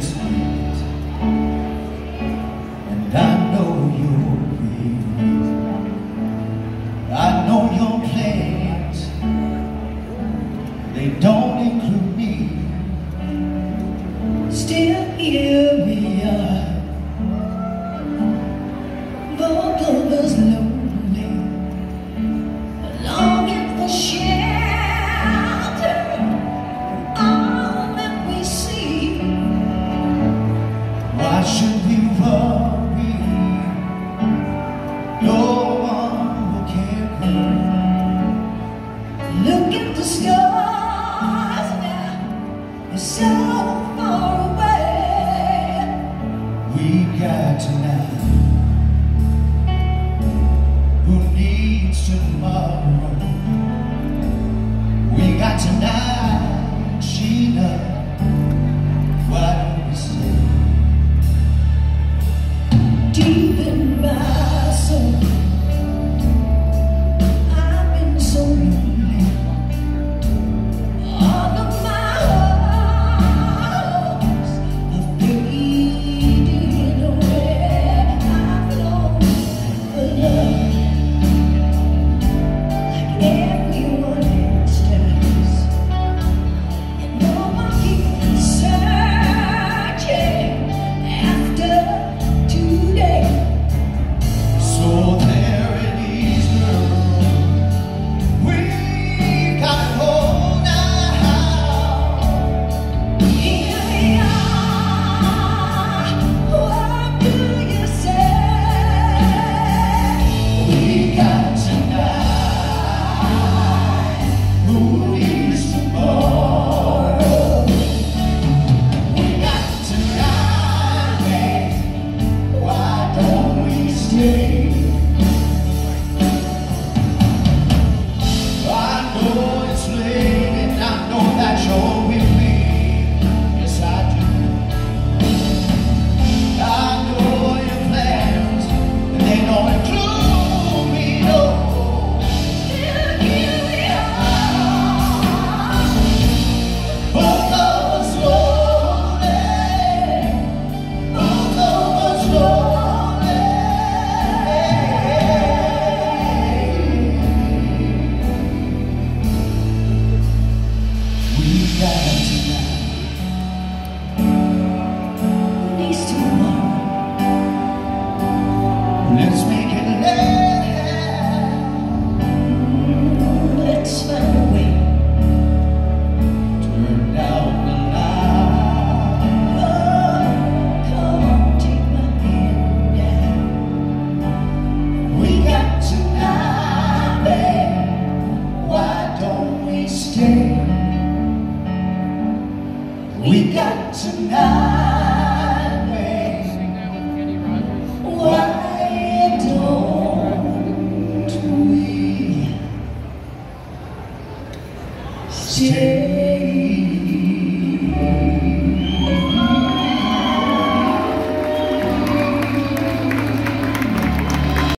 sweet, and I know you're real. I know your plans, they don't include me. Still here we are, both of us lonely, longing for shelter. All that we see. Why should we worry? No one will care. Look at the stars now, they're so far away. We got tonight. Who needs tomorrow? We got tonight, Sheila. Why don't we stay? Deep in my soul, I've been so lonely. All of my hopes are fading away. I've lost for love, like everyone else does. And no one keeps searching after today. So there it is, girl. We got it all now. Here we are. What do you say? We got tonight. Who needs tomorrow? We got tonight, babe. Why don't we stay? I know it's late and I know that you're with me. Yes, I do. I know your plans, and they don't include me, no. Still here we are, both of us lonely, both of us lonely. We got tonight. Who needs tomorrow? Let's make it last. Let's find a way. Turn down the light. Oh, come on, take my hand down. We got tonight, babe. Why don't we stay? We got tonight, babe. Why don't we stay?